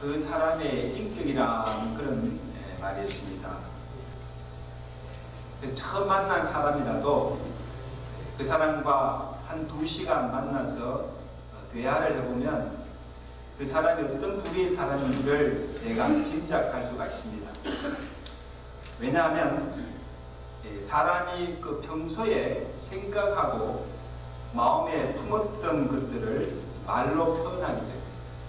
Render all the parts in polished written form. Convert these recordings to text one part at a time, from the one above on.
그 사람의 인격이란 그런 말이었습니다. 처음 만난 사람이라도 그 사람과 한 2시간 만나서 대화를 해보면 그 사람이 어떤 부류의 사람인지를 내가 짐작할 수가 있습니다. 왜냐하면 사람이 그 평소에 생각하고 마음에 품었던 것들을 말로 표현하기 때문에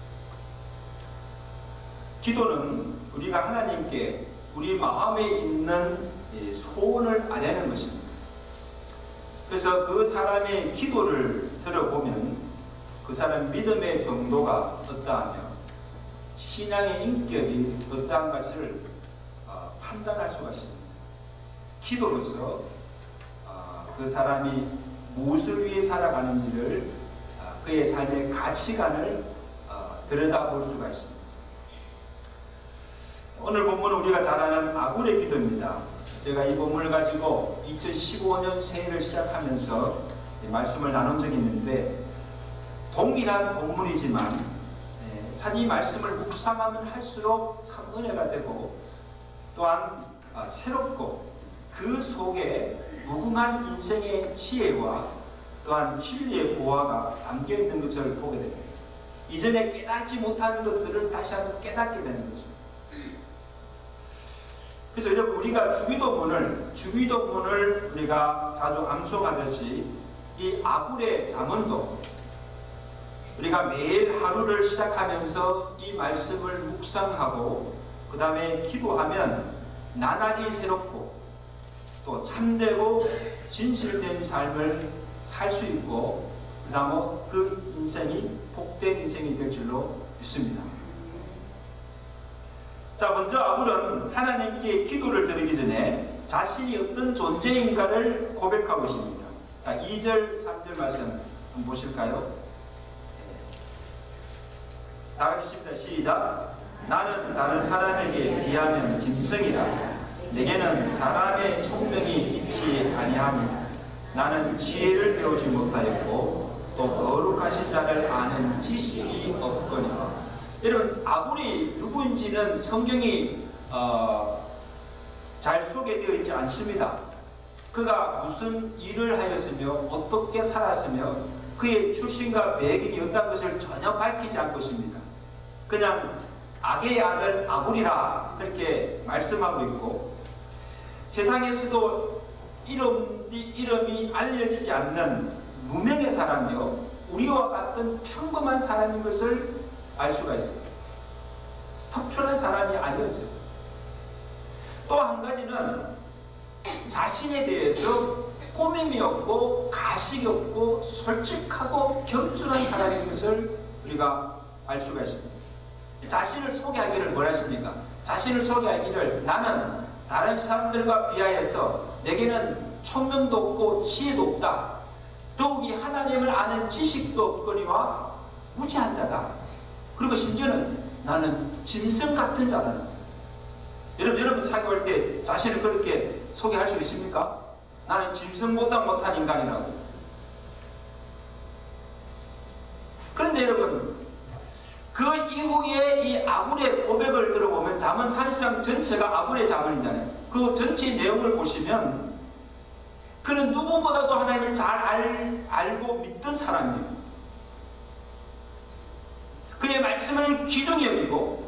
기도는 우리가 하나님께 우리 마음에 있는 소원을 아뢰는 것입니다. 그래서 그 사람의 기도를 들어보면 그 사람 믿음의 정도가 어떠하며 신앙의 인격이 어떠한 것을 판단할 수가 있습니다. 기도로서 그 사람이 무엇을 위해 살아가는지를 그의 삶의 가치관을 들여다볼 수가 있습니다. 오늘 본문은 우리가 잘 아는 아굴의 기도입니다. 제가 이 본문을 가지고 2015년 새해를 시작하면서 말씀을 나눈 적이 있는데 동일한 본문이지만 참 이 말씀을 묵상하면 할수록 참 은혜가 되고 또한 새롭고 그 속에 무궁한 인생의 지혜와 또한 진리의 보화가 담겨있는 것을 보게 됩니다. 이전에 깨닫지 못한 것들을 다시 한번 깨닫게 되는 거죠. 그래서 여러분 우리가 주기도문을 우리가 자주 암송하듯이 이 아굴의 잠언도 우리가 매일 하루를 시작하면서 이 말씀을 묵상하고 그 다음에 기도하면 나날이 새롭고 또 참되고 진실된 삶을 살 수 있고 그 다음에 그 인생이 복된 인생이 될 줄로 믿습니다. 자, 먼저 아굴은 하나님께 기도를 드리기 전에 자신이 어떤 존재인가를 고백하고 있습니다. 자, 2절, 3절 말씀 한번 보실까요? 다 하겠습니다. 시작. 나는 다른 사람에게 비하면 짐승이라. 내게는 사람의 총명이 있지 아니하며 나는 지혜를 배우지 못하였고 또 거룩하신 자를 아는 지식이 없거니와. 여러분 아굴이 누구인지는 성경이 잘 소개되어 있지 않습니다. 그가 무슨 일을 하였으며 어떻게 살았으며 그의 출신과 배경이 어떤 것을 전혀 밝히지 않고 있습니다. 그냥 악의 아들 아굴이라 이렇게 말씀하고 있고 세상에서도 이름이 알려지지 않는 무명의 사람이요 우리와 같은 평범한 사람인 것을 알 수가 있어요. 특출한 사람이 아니었어요. 또 한 가지는 자신에 대해서 꾸밈이 없고 가식이 없고 솔직하고 겸손한 사람인 것을 우리가 알 수가 있습니다. 자신을 소개하기를 뭐라 하십니까? 자신을 소개하기를 나는 다른 사람들과 비하여서 내게는 총명도 없고 지혜도 없다. 더욱이 하나님을 아는 지식도 없거니와 무지한 자다. 그리고 심지어는 나는 짐승 같은 자다. 여러분 사교할 때 자신을 그렇게 소개할 수 있습니까? 나는 짐승보다 못한 인간이라고. 그런데 여러분 그 이후에 이 아굴의 고백을 들어보면 잠언 30장 전체가 아굴의 잠언이잖아요. 그 전체 내용을 보시면 그는 누구보다도 하나님을 잘 알고 믿던 사람이에요. 그의 말씀을 귀중히 여기고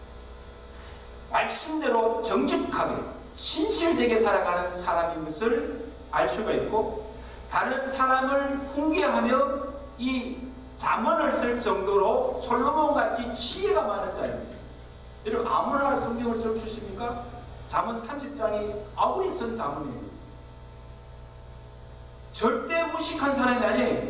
말씀대로 정직하게 신실되게 살아가는 사람인 것을 알 수가 있고 다른 사람을 훈계하며 이 잠언을 쓸 정도로 솔로몬같이 지혜가 많은 자입니다. 여러분 아무나 성경을 쓸 수 있습니까? 잠언 30장이 아굴이 쓴 잠언이에요. 절대 무식한 사람이 아니에요.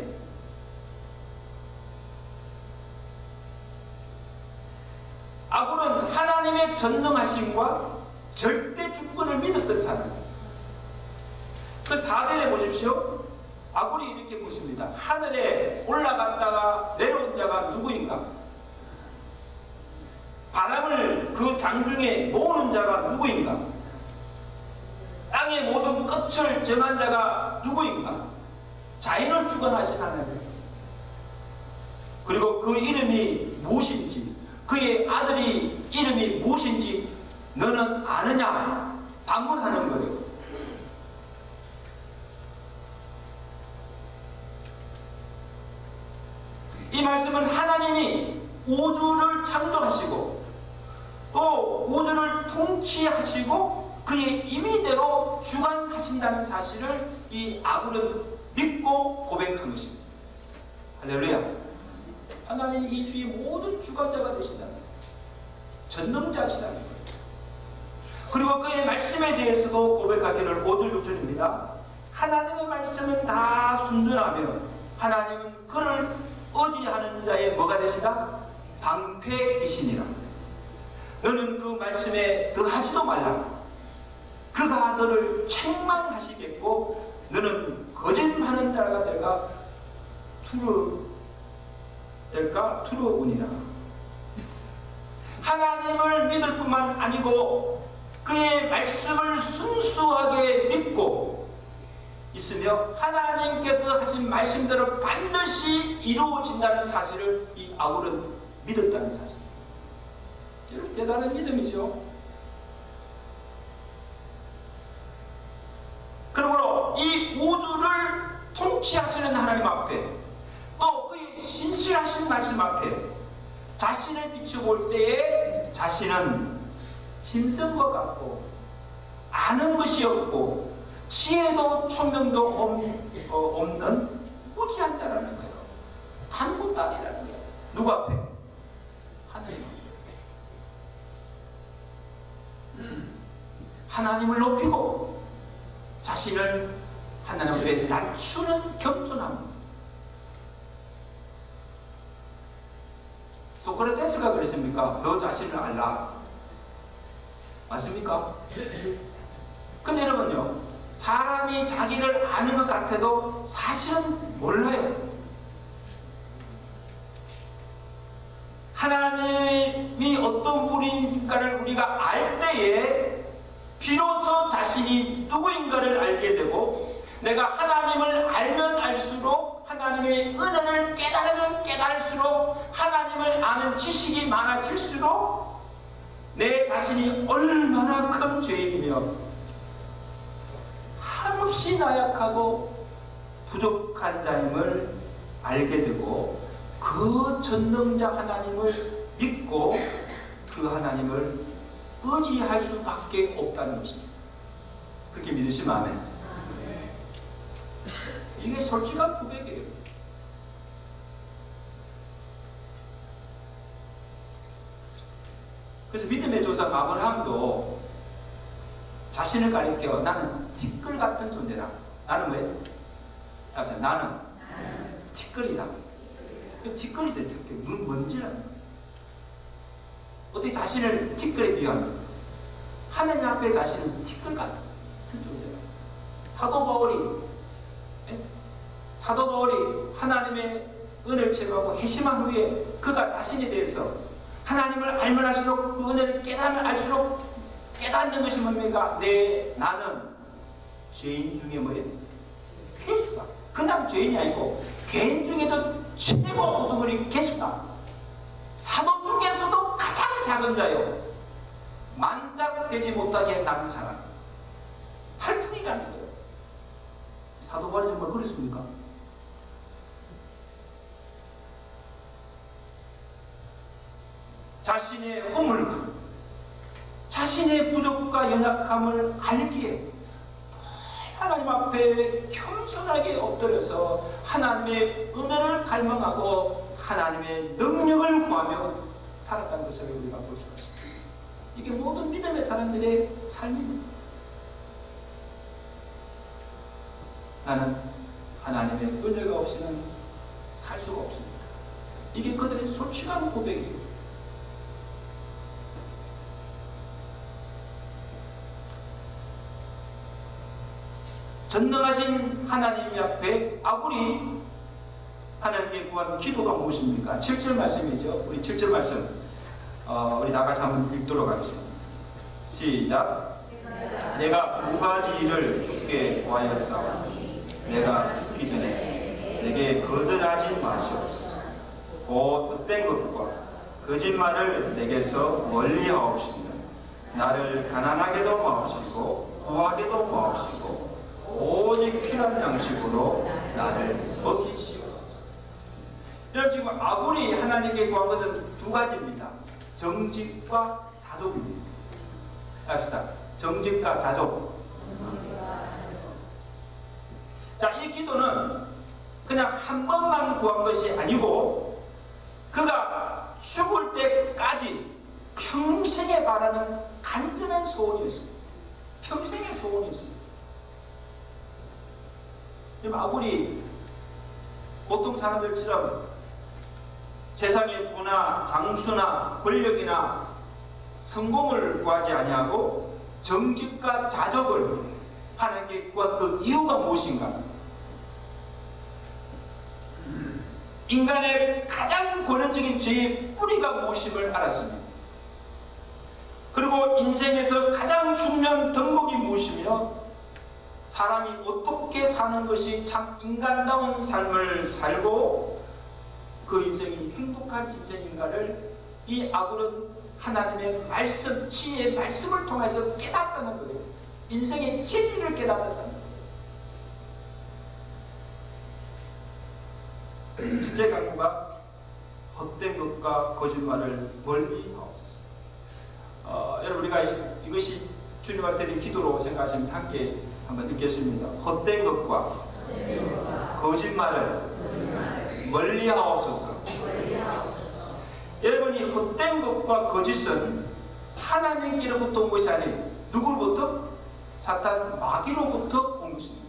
아굴은 하나님의 전능하심과 절대 주권을 믿었던 사람이에요. 그 4절에 보십시오. 아굴이 이렇게 묻습니다. 하늘에 올라갔다가 내려온 자가 누구인가? 바람을 그 장중에 모으는 자가 누구인가? 땅의 모든 끝을 정한 자가 누구인가? 자연을 주관하신 하나님. 그리고 그 이름이 무엇인지 그의 아들이 이름이 무엇인지 너는 아느냐? 반문하는 거예요. 이 말씀은 하나님이 우주를 창조하시고 또 우주를 통치하시고 그의 임의대로 주관하신다는 사실을 이 아굴은 믿고 고백한 것입니다. 할렐루야. 하나님이 이 주의 모든 주관자가 되신다는 거예요. 전능자시다는 거예요. 그리고 그의 말씀에 대해서도 고백하기를 5절 6절입니다. 하나님의 말씀은 다 순전하며 하나님은 그를 의지하는 자의 뭐가 되신다? 방패이시니라. 너는 그 말씀에 더하지도 말라. 그가 너를 책망하시겠고 너는 거짓말하는 자가 될까 두려우니라. 하나님을 믿을 뿐만 아니고 그의 말씀을 순수하게 믿고 있으며 하나님께서 하신 말씀대로 반드시 이루어진다는 사실을 이 아굴은 믿었다는 사실. 이런 대단한 믿음이죠. 그러므로 이 우주를 통치하시는 하나님 앞에 또 그의 신실하신 말씀 앞에 자신을 비춰볼 때에 자신은 짐승과 같고 아는 것이 없고 지혜도 총명도 없는 무지한 자라는 거예요. 아무것도 아니라는 거예요. 누구 앞에? 하나님 앞에. 하나님을 높이고 자신을 하나님 앞에 낮추는 겸손함. 소크라테스가 그랬습니까? 너 자신을 알라. 맞습니까? 근데 여러분요, 사람이 자기를 아는 것 같아도 사실은 몰라요. 하나님이 어떤 분인가를 우리가 알 때에 비로소 자신이 누구인가를 알게 되고, 내가 하나님을 알면 알수록 하나님의 은혜를 깨달으면 깨달을수록 하나님을 아는 지식이 많아질수록 내 자신이 얼마나 큰 죄인이며 한없이 나약하고 부족한 자임을 알게 되고 그 전능자 하나님을 믿고 그 하나님을 의지할 수밖에 없다는 것입니다. 그렇게 믿으시면 아멘. 이게 솔직한 고백이에요. 그래서 믿음의 조상 아브라함도 자신을 가리켜 나는 티끌 같은 존재다. 나는 왜? 나는 티끌이다. 티끌이죠. 먼지라는 거예요. 어떻게 자신을 티끌에 비하면 하나님 앞에 자신은 티끌 같은 존재다. 사도 바울이 하나님의 은혜를 체험하고 회심한 후에 그가 자신에 대해서 하나님을 알면 알수록 그 은혜를 깨달으면 알수록 깨닫는 것이 뭡니까? 나는 죄인 중에 뭐예요? 괴수다. 그냥 죄인이 아니고 개인 중에도 최고 우두머리 괴수다. 사도 중에서도 가장 작은 자요. 만장되지 못하게 나는 자라. 탈풍이라는 거예요. 사도 바울이 정말 그랬습니까? 자신의 허물과 자신의 부족과 연약함을 알기에 하나님 앞에 겸손하게 엎드려서 하나님의 은혜를 갈망하고 하나님의 능력을 구하며 살았다는 것을 우리가 볼 수가 있습니다. 이게 모든 믿음의 사람들의 삶입니다. 나는 하나님의 은혜가 없이는 살 수가 없습니다. 이게 그들의 솔직한 고백이에요. 전능하신 하나님 앞에 아굴이 하나님께 구한 기도가 무엇입니까? 7절 말씀이죠. 우리 7절 말씀 우리 다 같이 한번 읽도록 하겠습니다. 시작. 내가 두 가지 일을 주께 구하였사오니 내가 죽기 전에 내게 거절하지 마시옵소서. 곧 헛된 것과 거짓말을 내게서 멀리하옵시며 나를 가난하게도 마옵시고 부하게도 마옵시고 오직 필요한 양식으로 나를 먹이시옵소서. 여러분, 지금 아굴이 하나님께 구한 것은 두 가지입니다. 정직과 자족입니다. 합시다. 정직과 자족. 자, 이 기도는 그냥 한 번만 구한 것이 아니고 그가 죽을 때까지 평생에 바라는 간절한 소원이었습니다. 평생의 소원이었습니다. 아굴이 보통 사람들처럼 세상의 부나 장수나 권력이나 성공을 구하지 아니하고 정직과 자족을 하나님께 구한 그 이유가 무엇인가? 인간의 가장 본연적인 죄의 뿌리가 무엇임을 알았습니다. 그리고 인생에서 가장 중요한 덕목이 무엇이며 사람이 어떻게 사는 것이 참 인간다운 삶을 살고 그 인생이 행복한 인생인가를 이 아굴은 하나님의 말씀, 지혜의 말씀을 통해서 깨닫다는 거예요. 인생의 진리를 깨닫았다는 거예요. 첫째 강구가 헛된 것과 거짓말을 멀리 하옵소서. 여러분, 우리가 이것이 주님한테 드린 기도로 생각하시면 함께 한번 읽겠습니다. 헛된 것과 거짓말을 멀리 하옵소서. 여러분이 헛된 것과 거짓은 하나님께로부터 온 것이 아니에요. 누구로부터? 사탄 마귀로부터 온 것입니다.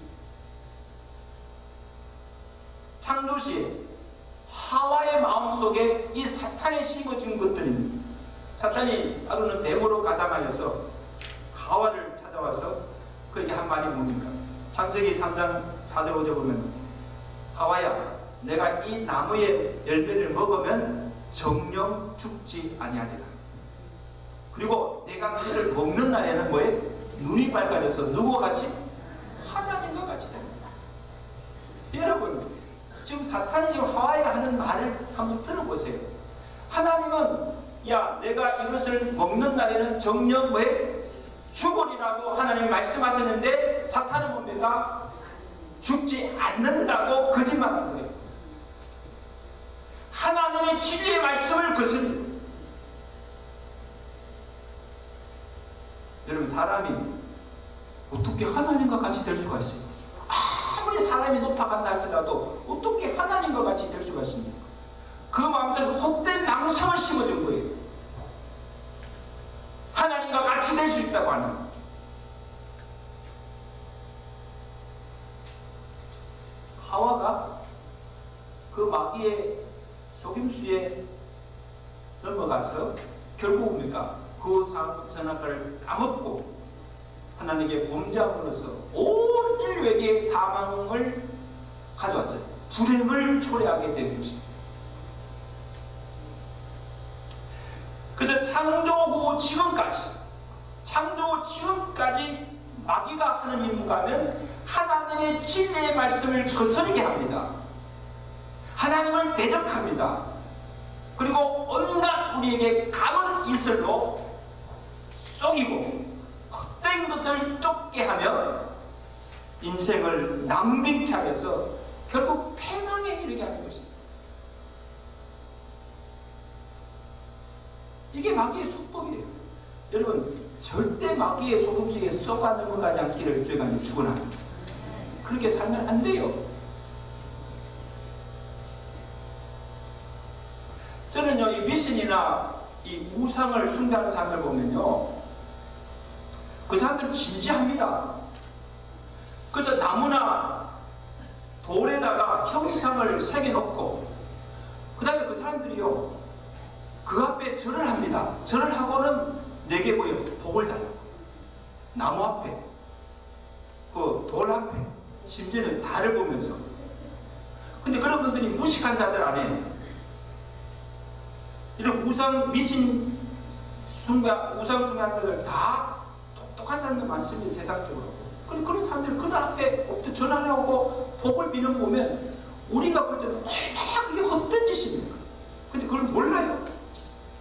창조시에 하와의 마음속에 이 사탄이 심어준 것들입니다. 사탄이 하루는 뱀으로 가장하여서 하와를 찾아와서 그에게 한 말이 뭡니까? 창세기 3장 4절 5절 보면 하와야, 내가 이 나무의 열매를 먹으면 정령 죽지 아니하리라. 그리고 내가 그것을 먹는 날에는 뭐에? 눈이 밝아져서 누구와 같이? 하나님과 같이 됩니다. 여러분, 지금 사탄이 지금 하와이가 하는 말을 한번 들어보세요. 하나님은 야, 내가 이것을 먹는 날에는 정령 뭐에? 죽으리라고 하나님이 말씀하셨는데 사탄은 뭡니까? 죽지 않는다고 거짓말하는 거예요. 하나님의 진리의 말씀을 거스립니다. 여러분, 사람이 어떻게 하나님과 같이 될 수가 있어요? 아무리 사람이 높아간다 할지라도 어떻게 하나님과 같이 될 수가 있습니까? 그 마음속에 헛된 낭성을 심어준 거예요. 하나님과 같이 될 수 있다고 하는 거예요. 하와가 그 마귀의 속임수에 넘어가서 결국 뭡니까? 그 선악과를 까먹고 하나님께 범죄함으로써 온 인류에게 사망을 가져왔죠. 불행을 초래하게 된 것입니다. 그래서 창조 후 지금까지 마귀가 하는 임무가 하면 하나님의 진리의 말씀을 거스르게 합니다. 하나님을 대적합니다. 그리고 온갖 우리에게 감은 일설로 속이고 헛된 것을 쫓게 하며 인생을 낭비케 하여서 결국 패망에 이르게 하는 것입니다. 이게 마귀의 수법이에요. 여러분, 절대 마귀의 속음식에 쏙아 넘어가지 않기를 저희가 축원합니다. 그렇게 살면 안 돼요. 저는요, 이 미신이나 이 우상을 숭배하는 사람들 보면요, 그 사람들 진지합니다. 그래서 나무나 돌에다가 형상을 새겨놓고, 그 다음에 그 사람들이요, 그 앞에 절을 합니다. 절을 하고는 내게 뭐예요? 복을 달라고. 나무 앞에, 그 돌 앞에, 심지어는 달을 보면서. 근데 그런 분들이 무식한 자들 안에 이런 우상 미신 우상 숭배하는 자들 다 똑똑한 사람들 많습니다. 세상적으로. 그런 사람들이 그 앞에 전화를 하고 복을 비는 거 보면 우리가 볼 때는 얼마나 그게 헛된 짓입니까? 근데 그걸 몰라요.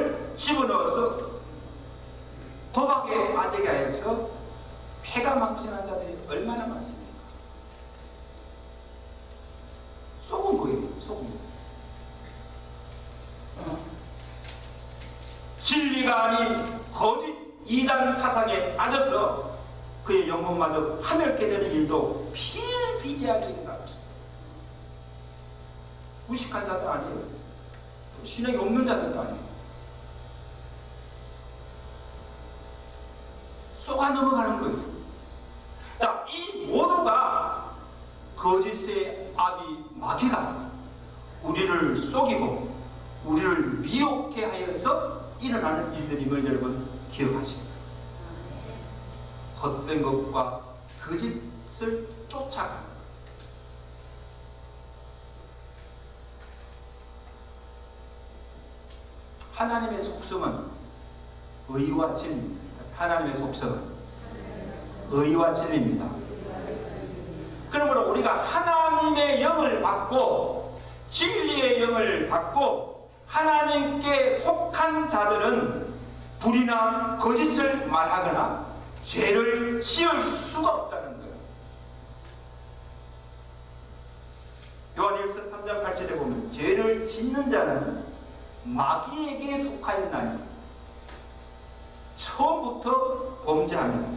사람을 집어넣어서 도박에 빠지게 하여서 폐가 망신한 자들이 얼마나 많습니까? 속은 거예요. 속은 거. 진리가 아닌 거짓 이단 사상에 빠져서 그의 영혼마저 하멸케 되는 일도 비일비재하게 일어나고 있습니다. 무식한 자도 아니에요. 신앙이 없는 자들도 아니에요. 쏘아 넘어가는 거예요. 자, 이 모두가 거짓의 아비 마귀가 우리를 속이고 우리를 미혹해 하여서 일어나는 일들임을 여러분 기억하십니다. 헛된 것과 거짓을 쫓아가는 하나님의 속성은 의와 진리입니다. 하나님의 속성은 의와 진리입니다. 그러므로 우리가 하나님의 영을 받고 진리의 영을 받고 하나님께 속한 자들은 불이나 거짓을 말하거나 죄를 씌울 수가 없다는 거예요. 요한일서 3장 8절에 보면 죄를 짓는 자는 마귀에게 속하였나니 처음부터 범죄하며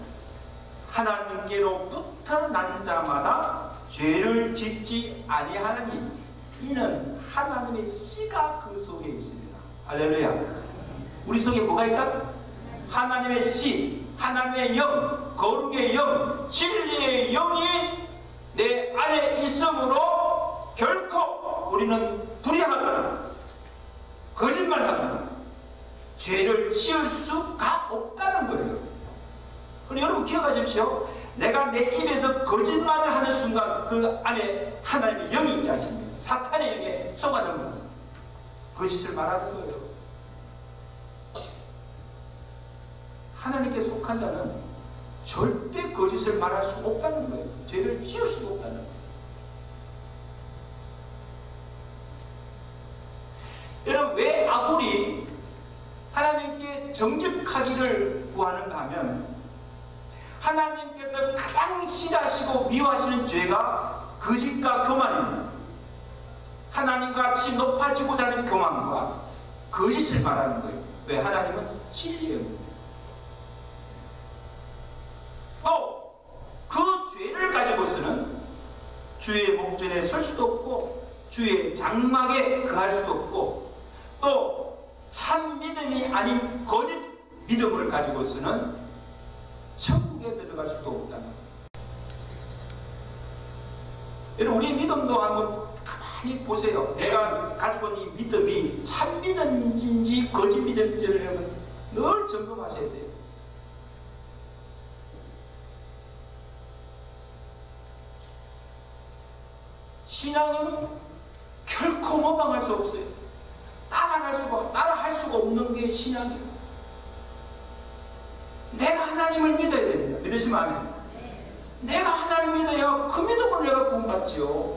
하나님께로부터 난 자마다 죄를 짓지 아니하느니 이는 하나님의 씨가 그 속에 있습니다. 할렐루야. 우리 속에 뭐가 있다? 하나님의 씨, 하나님의 영, 거룩의 영, 진리의 영이 내 안에 있으므로 결코 우리는 불의하거나 거짓말하거나 죄를 씌울 수가 없다는 거예요. 그럼 여러분 기억하십시오. 내가 내 입에서 거짓말을 하는 순간 그 안에 하나님의 영이 있지 않습니까? 사탄의 영에 속아들면 거짓을 말하는 거예요. 하나님께 속한 자는 절대 거짓을 말할 수 없다는 거예요. 죄를 지을 수도 없다는 거예요. 여러분, 왜 아굴이 하나님께 정직하기를 구하는가 하면 하나님께서 가장 싫어하시고 미워하시는 죄가 거짓과 교만입니다. 하나님과 같이 높아지고자 하는 교만과 거짓을 말하는 거예요. 왜? 하나님은 진리예요. 또 그 죄를 가지고서는 주의 목전에 설 수도 없고 주의 장막에 거할 수도 없고 또 참 믿음이 아닌 거짓 믿음을 가지고서는 천국에 들어갈 수도 없다는 거예요. 여러분, 우리 믿음도 한번 가만히 보세요. 내가 가지고 있는 이 믿음이 참 믿음인지 거짓 믿음인지를 여러분 늘 점검하셔야 돼요. 신앙은 결코 모방할 수 없어요. 따라할 수가 없는 게 신앙이에요. 내가 하나님을 믿어야 됩니다. 믿으시면 아멘. 내가 하나님 믿어야 그 믿음을 내가 구원받지요.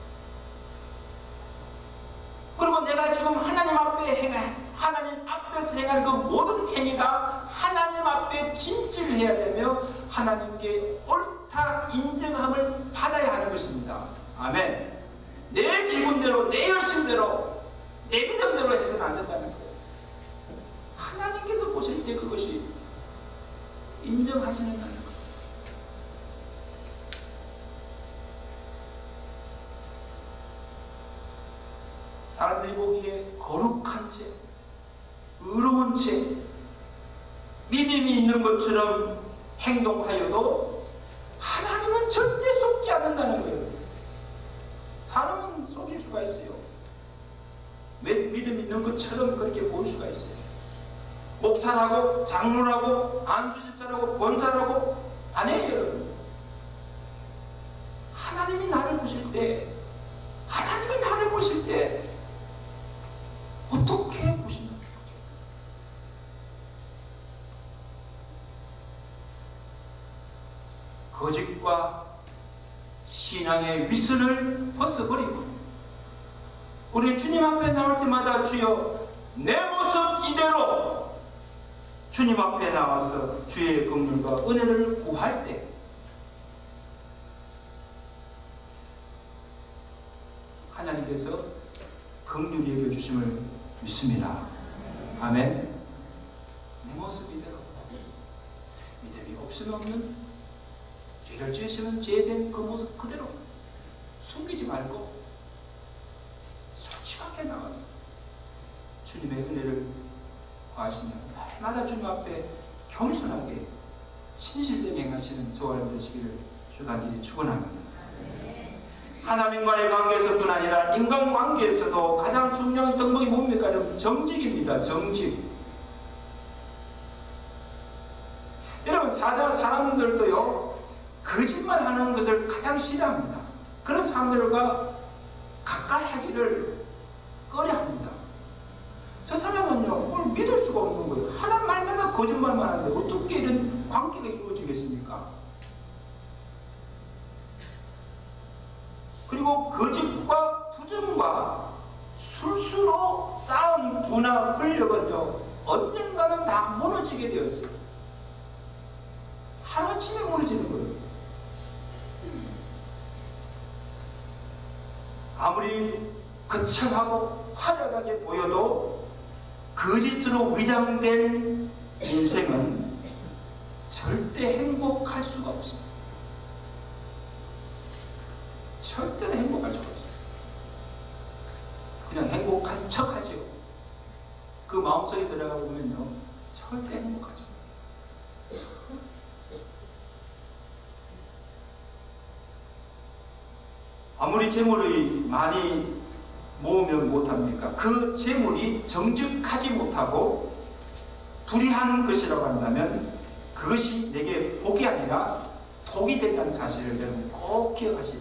그리고 내가 지금 하나님 앞에서 행하는 그 모든 행위가 하나님 앞에 진실해야 되며 하나님께 옳다 인정함을 받아야 하는 것입니다. 아멘. 내 기분대로, 내 열심대로, 내 믿음대로 해서는 안 된다는 거예요. 하나님께서 보실 때 그것이 인정하시는 거예요. 사람들이 보기에 거룩한 채, 의로운 채, 믿음이 있는 것처럼 행동하여도 하나님은 절대 속지 않는다는 거예요. 사람은 속일 수가 있어요. 믿음 있는 것처럼 그렇게 보일 수가 있어요. 목사라고, 장로라고, 안수집사라고, 권사라고 안 해요, 여러분. 하나님이 나를 보실 때, 어떻게 보시나요? 거짓과 신앙의 위선을 벗어버리고 우리 주님 앞에 나올 때마다 주여 내 모습 이대로 주님 앞에 나와서 주의 긍휼과 은혜를 구할 때 하나님께서 긍휼히 여겨주심을 믿습니다. 아멘. 내 모습 이대로 믿음이 없으면 없는, 죄를 지으시면 죄된 그 모습 그대로 숨기지 말고 솔직하게 나와서 주님의 은혜를 구하시며 날마다 주님 앞에 겸손하게 신실되게 행하시는 저와 여러분 되시기를 주간절히 축원합니다. 하나님과의 관계에서뿐 아니라 인간관계에서도 가장 중요한 덕목이 뭡니까? 여러분, 정직입니다. 정직. 여러분, 사람들도요 거짓말하는 것을 가장 싫어합니다. 그런 사람들과 가까이 하기를 꺼려합니다. 저 사람은요 뭘 믿을 수가 없는 거예요. 하는 말마다 거짓말만 하는데 어떻게 이런 관계가 이루어지겠습니까? 그리고 거짓과 부정과 술수로 쌓은 부나 권력은요 언젠가는 다 무너지게 되었어요. 하루아침에 무너지는 거예요. 아무리 거창하고 화려하게 보여도 거짓으로 위장된 인생은 절대 행복할 수가 없습니다. 절대로 행복할 수가 없어요. 그냥 행복한 척하죠. 그 마음속에 들어가 보면요 절대 행복하죠. 아무리 재물이 많이 모으면 못합니까? 그 재물이 정직하지 못하고 불의한 것이라고 한다면 그것이 내게 복이 아니라 독이 된다는 사실을 여러분 꼭 기억하시고,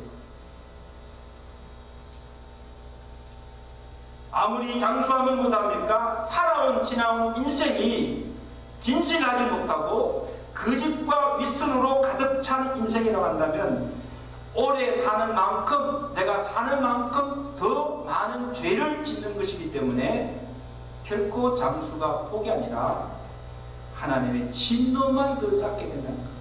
아무리 장수하면 못합니까? 살아온 지나온 인생이 진실하지 못하고 거짓과 윗선으로 가득 찬 인생이라고 한다면 오래 사는 만큼, 내가 사는 만큼 더 많은 죄를 짓는 것이기 때문에 결코 장수가 복이 아니라 하나님의 진노만 더 쌓게 된다는 것.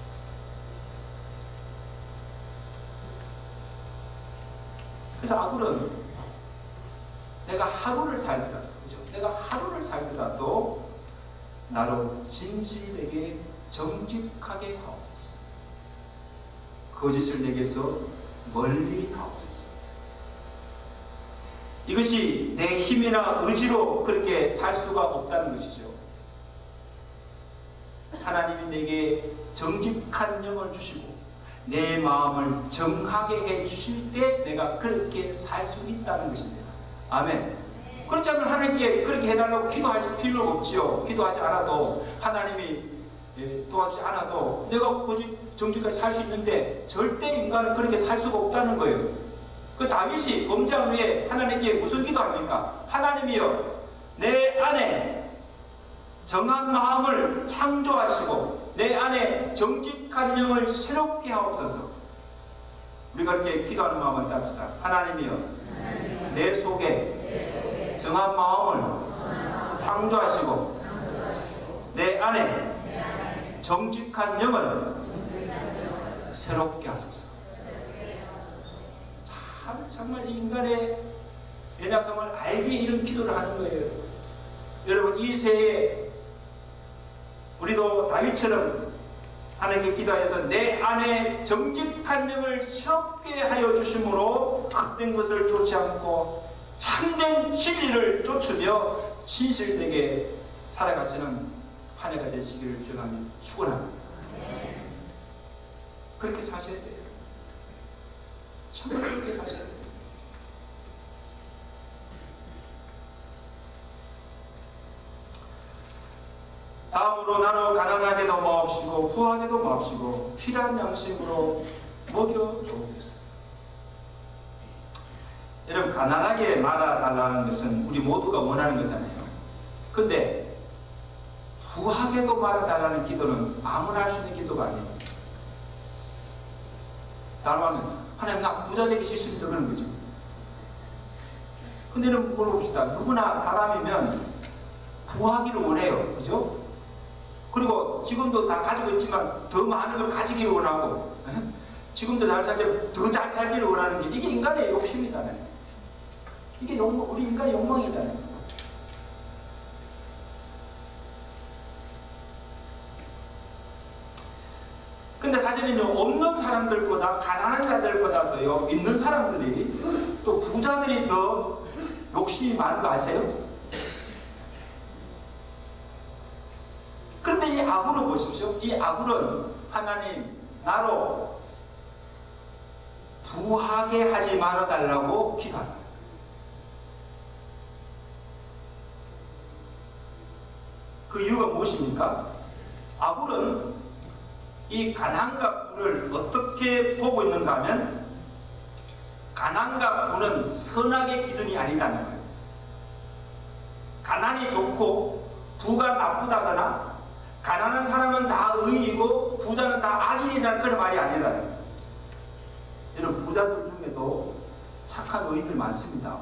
그래서 아굴은 내가 하루를 살더라도, 그죠? 내가 하루를 살더라도 나로 진실되게 정직하게 하옵소서. 거짓을 내게서 멀리 하옵소서. 이것이 내 힘이나 의지로 그렇게 살 수가 없다는 것이죠. 하나님이 내게 정직한 영을 주시고 내 마음을 정하게 해주실 때 내가 그렇게 살 수 있다는 것입니다. 아멘. 그렇지 않으면 하나님께 그렇게 해달라고 기도할 필요가 없지요. 기도하지 않아도, 하나님이 도와주지 않아도 내가 정직하게 살 수 있는데 절대 인간은 그렇게 살 수가 없다는 거예요. 그 다윗이 범죄한 후에 하나님께 무슨 기도합니까? 하나님이여, 내 안에 정한 마음을 창조하시고 내 안에 정직한 영을 새롭게 하옵소서. 우리가 이렇게 기도하는 마음을 따릅시다. 하나님이여, 내 속에 정한 마음을 창조하시고 내 안에 정직한 영을 새롭게 하소서. 정말 이 인간의 연약함을 알기에 이런 기도를 하는 거예요. 여러분, 이 세에 우리도 다윗처럼 하나님께 기도하여서 내 안에 정직한 영을 새롭게 하여 주심으로 헛된 것을 쫓지 않고 참된 진리를 쫓으며 신실되게 살아가시는 한 해가 되시기를 주님이 축원합니다. 그렇게 사셔야 돼요. 정말 그렇게 사셔야 돼요. 다음으로 나로 가난하게도 마옵시고 부하게도 마옵시고 필요한 양식으로 먹여주옵소서. 여러분, 가난하게 말아달라는 것은 우리 모두가 원하는 거잖아요. 근데 부하게도 말아달라는 기도는 아무나 할 수 있는 기도가 아니에요. 다른 말은 하나님 나 부자 되기 싫습니다 그런 거죠. 근데 물어봅시다. 누구나 사람이면 부하기를 원해요. 그죠? 그리고 지금도 다 가지고 있지만 더 많은 걸 가지기를 원하고, 지금도 잘 살지만 더 잘 살기를 원하는 게 이게 인간의 욕심이잖아요. 이게 우리 인간의 욕망이잖아요. 근데 사실은요, 없는 사람들보다, 가난한 자들보다도요, 있는 사람들이, 또 부자들이 더 욕심이 많은 거 아세요? 그런데 이 아굴을 보십시오. 이 아굴은 하나님, 나로 부하게 하지 말아달라고 기도합니다. 그 이유가 무엇입니까? 아굴은 이 가난과 부를 어떻게 보고 있는가 하면, 가난과 부는 선악의 기준이 아니다는 거예요. 가난이 좋고 부가 나쁘다거나, 가난한 사람은 다 의인이고 부자는 다 악인이라는 그런 말이 아니라는 거예요. 여러분, 부자들 중에도 착한 의인들 많습니다.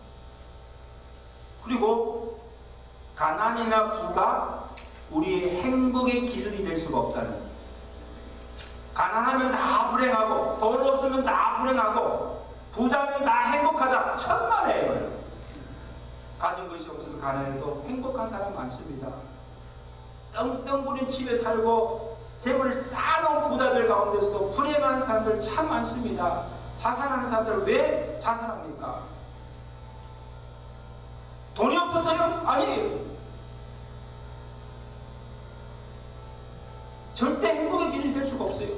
그리고 가난이나 부가 우리의 행복의 기준이 될 수가 없다는 거예요. 가난하면 다 불행하고, 돈 없으면 다 불행하고, 부자면 다 행복하다. 천만에요. 가진 것이 없으면 가난해도 행복한 사람 많습니다. 떵떵 부린 집에 살고 재물을 쌓아놓은 부자들 가운데서도 불행한 사람들 참 많습니다. 자살하는 사람들 왜 자살합니까? 돈이 없어서요? 아니에요. 절대 행복의 길이 될 수가 없어요.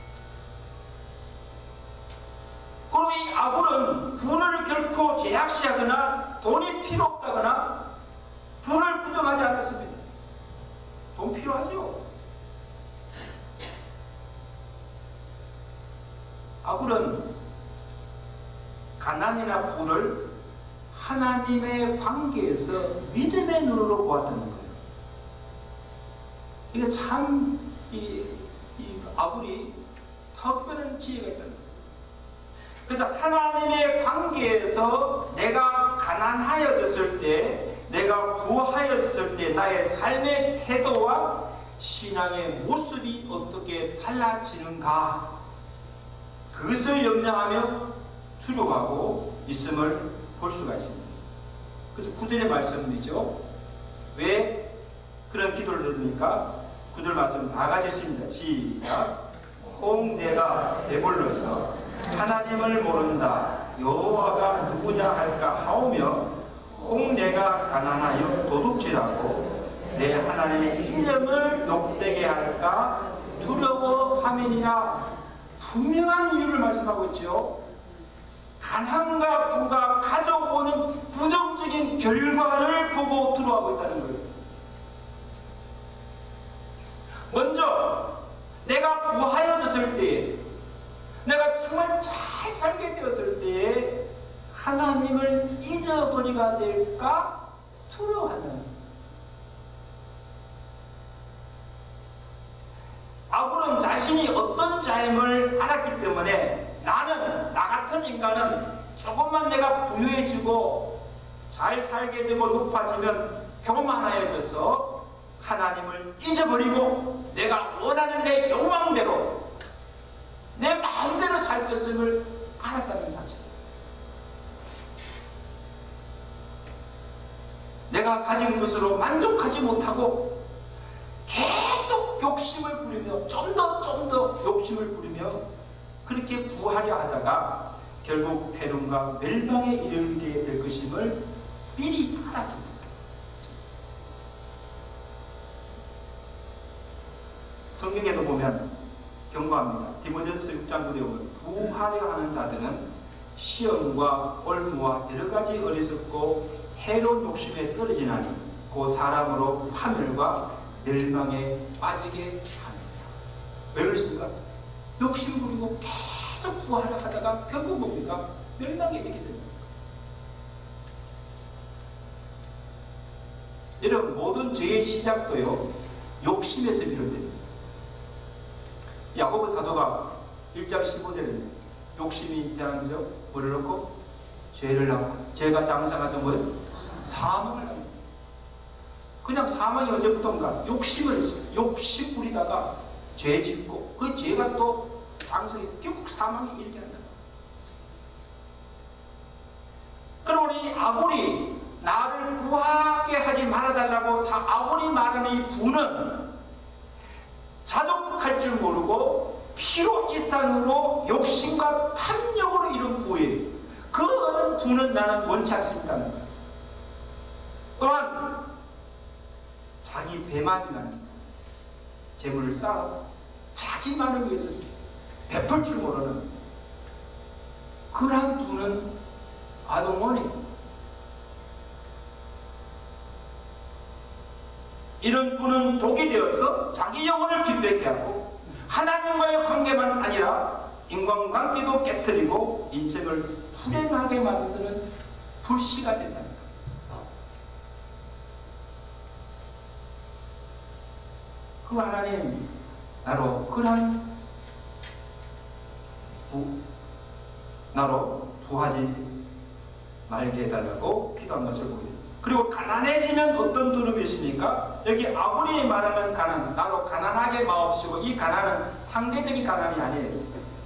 그리고 이 아굴은 부를 결코 제약시하거나 돈이 필요 없다거나 부를 부정하지 않았습니다. 돈 필요하죠. 아굴은 가난이나 부를 하나님의 관계에서 믿음의 눈으로 보았다는 거예요. 이게 참 이 아굴이 특별한 지혜가 있다는 거예요. 그래서 하나님의 관계에서 내가 가난하여졌을 때, 내가 부하여졌을 때 나의 삶의 태도와 신앙의 모습이 어떻게 달라지는가, 그것을 염려하며 두려워하고 있음을 볼 수가 있습니다. 그래서 9절의 말씀이죠. 왜 그런 기도를 드립니까? 9절 말씀 다 같이 읽습니다. 시작. 혹 내가 배불러서 하나님을 모른다, 여호와가 누구냐 할까 하오며, 혹 내가 가난하여 도둑질하고 내 하나님의 이름을 욕되게 할까 두려워함이니라. 분명한 이유를 말씀하고 있죠. 가난과 부가 가져오는 부정적인 결과를 보고 두려워하고 있다는 거예요. 먼저 내가 부하여졌을 때, 내가 정말 잘 살게 되었을 때에 하나님을 잊어버리가 될까 두려워하는. 아굴은 자신이 어떤 자임을 알았기 때문에, 나는, 나 같은 인간은 조금만 내가 부유해지고 잘 살게 되고 높아지면 교만하여져서 하나님을 잊어버리고 내가 원하는 내 욕망대로, 내 마음대로 살 것을 알았다는 사실. 내가 가진 것으로 만족하지 못하고 계속 욕심을 부리며, 좀 더 욕심을 부리며 그렇게 부하려 하다가 결국 패륜과 멸망에 이르게 될 것임을 미리 알아둡니다. 성경에도 보면 경고합니다. 디모데전서 6장 9절에 보면 부하려 하는 자들은 시험과 올무와 여러 가지 어리석고 해로운 욕심에 떨어지나니 그 사람으로 파멸과 멸망에 빠지게 합니다. 왜 그렇습니까? 욕심 부리고 계속 부하려 하다가 결국 뭡니까? 멸망에 이르게 됩니다. 여러분, 모든 죄의 시작도요, 욕심에서 비롯됩니다. 야고보 사도가 1장 15절에 욕심이 대한 적 뭐를 넣고 죄를 낳고 죄가 장사하던 뭐예요? 사망을 낳는. 그냥 사망이 언제부터인가? 욕심 부리다가 죄 짓고 그 죄가 또 장성이 결국 사망에 이르게 한다. 그러니 아군이 나를 구하게 하지 말아달라고 아군이 말하는 이 부는 자족할 줄 모르고 피로 이상으로 욕심과 탐욕으로 이룬 부예요. 그 어느 부는 나는 원치 않습니다. 또한 자기 배만이라는 재물을 쌓아 자기만을 위해서 베풀 줄 모르는 그러한 부는 아동원이에요. 이런 부는 독이 되어서 자기 영혼을 빈백케 하고 하나님과의 관계만 아니라 인간관계도 깨뜨리고 인생을 불행하게 만드는 불씨가 된답니다. 그 하나님 나로 그러한 나로 부하지 말게 해달라고 기도한 것을 보입니다. 그리고 가난해지면 어떤 두려움이 있습니까? 여기 아브라함이 말하는 가난, 나로 가난하게 마옵시고, 이 가난은 상대적인 가난이 아니에요.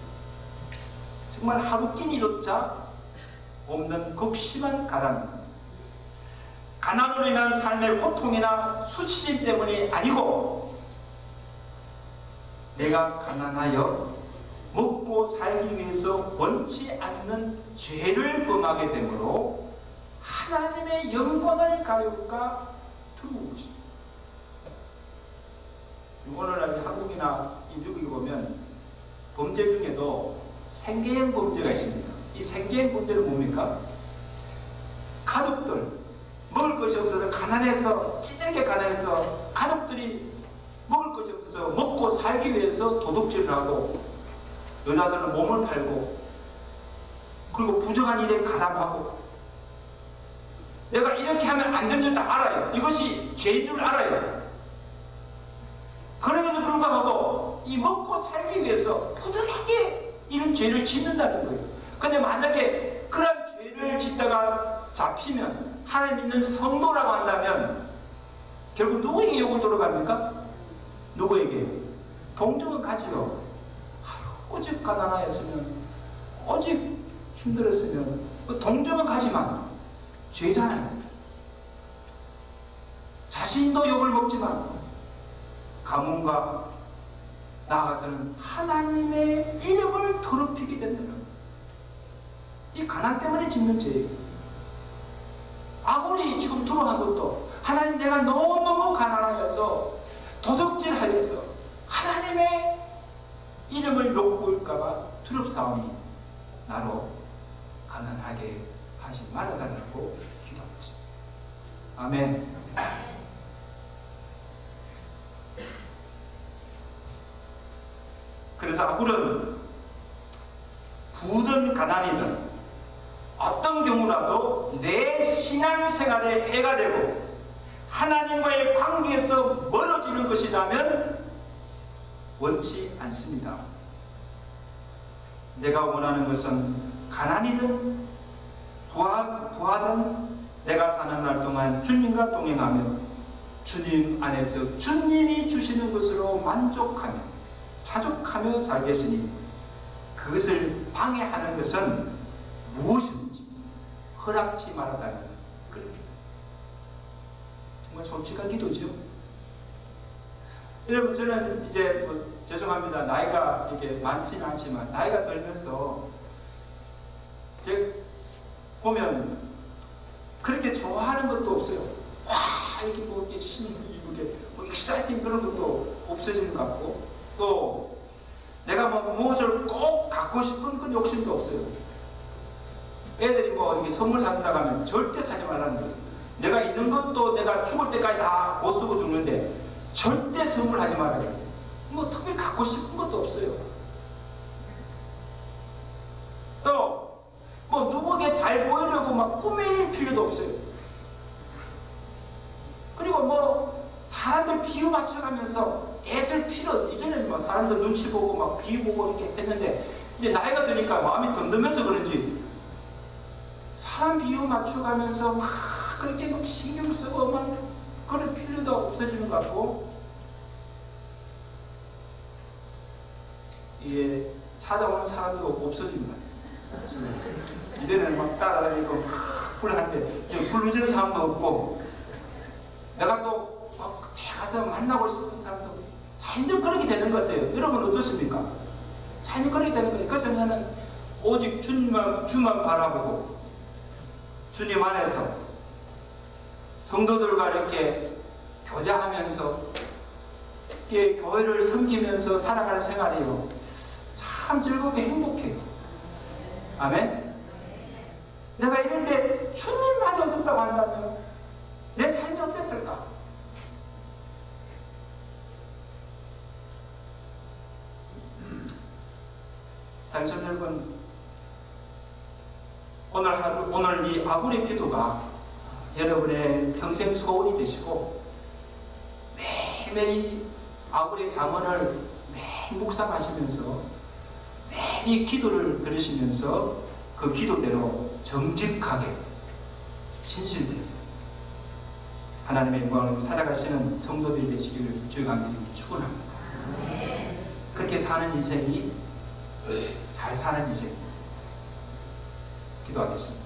정말 하루 끼니 이렇자 없는 극심한 가난입니다. 가난으로 인한 삶의 고통이나 수치심 때문이 아니고 내가 가난하여 먹고 살기 위해서 원치 않는 죄를 범하게 되므로 하나님의 영광을 가려울까 두려운 것입니다. 오늘날 한국이나 미국에 보면 범죄 중에도 생계형 범죄가 있습니다. 이 생계형 범죄는 뭡니까? 가족들 먹을 것이 없어서 가난해서 찌들게 가난해서 가족들이 먹을 것이 없어서 먹고 살기 위해서 도둑질을 하고 여자들은 몸을 팔고 그리고 부정한 일에 가담하고 내가 이렇게 하면 안 되는 줄 다 알아요. 이것이 죄인 줄 알아요. 그럼에도 불구하고 이 먹고 살기 위해서 부득이하게 이런 죄를 짓는다는 거예요. 근데 만약에 그런 죄를 짓다가 잡히면 하나님 믿는 성도라고 한다면 결국 누구에게 욕을 돌아갑니까? 누구에게? 동정은 가지요. 오직 가난하였으면 오직 힘들었으면 동정은 가지만 죄잖아요. 자신도 욕을 먹지만 가문과 나아가서는 하나님의 이름을 더럽히게 된다는 이 가난 때문에 짓는 죄예요. 아무리 지금 들어간 것도 하나님 내가 너무너무 가난하여서 도둑질하여서 하나님의 이름을 욕볼까봐 두렵사오니 나로 가난하게 하지 말아달라고 기도하고 있습니다. 아멘. 그래서 아굴은 부든 가난이든 어떤 경우라도 내 신앙생활에 해가 되고 하나님과의 관계에서 멀어지는 것이라면 원치 않습니다. 내가 원하는 것은 가난이든 부하든 내가 사는 날 동안 주님과 동행하며 주님 안에서 주님이 주시는 것으로 만족하며 자족하며 살겠으니 그것을 방해하는 것은 무엇인지 허락지 말아달라는 그런 기도. 정말 솔직한 기도죠. 여러분 저는 이제 죄송합니다. 나이가 이렇게 많지는 않지만 나이가 들면서 제가 보면 그렇게 좋아하는 것도 없어요. 와 이렇게 뭐 이렇게 뭐 익사이팅 그런 것도 없어지는 것 같고 또 내가 뭐 무엇을 꼭 갖고 싶은 그런 욕심도 없어요. 애들이 뭐 이렇게 선물 사준다고 하면 절대 사지 말라는 거예요. 내가 있는 것도 내가 죽을 때까지 다 못 쓰고 죽는데 절대 선물하지 말아요. 뭐 특별히 갖고 싶은 것도 없어요. 또 뭐 누구에게 잘 보이려고 막 꾸밀 필요도 없어요. 그리고 뭐 사람들 비유 맞춰가면서 애쓸 필요 이전에는 뭐 사람들 눈치 보고 막 비유 보고 이렇게 했는데 이제 나이가 드니까 마음이 덤덤해서 그런지 참 비유 맞춰가면서 막 그렇게 막 신경 쓰고 막 그럴 필요도 없어지는 것 같고, 이게 찾아오는 사람도 없어지는 것 같아요. 이제는 막 따라다니고 막 불안한데 불러주는 사람도 없고, 내가 또 가서 만나고 싶은 사람도 자연적 그렇게 되는 것 같아요. 여러분 어떻습니까? 자연적 그렇게 되는 거예요. 그래서 나는 오직 주만 바라보고 주님 안에서 성도들과 이렇게 교제하면서 교회를 섬기면서 살아가는 생활이요, 참 즐겁고 행복해요. 아멘. 내가 이럴 때 주님만 없었다고 한다면 내 삶이 어땠을까? 사랑하는 여러분, 오늘 이 아구리 기도가 여러분의 평생 소원이 되시고, 매일매일 이 아구리 잠언을 매일 묵상하시면서 매일 이 기도를 들으시면서 그 기도대로 정직하게 신실되게 하나님의 영광을 살아가시는 성도들이 되시기를 주의 간절히 축원합니다. 그렇게 사는 인생이 잘 사는 인생 기도하겠습니다.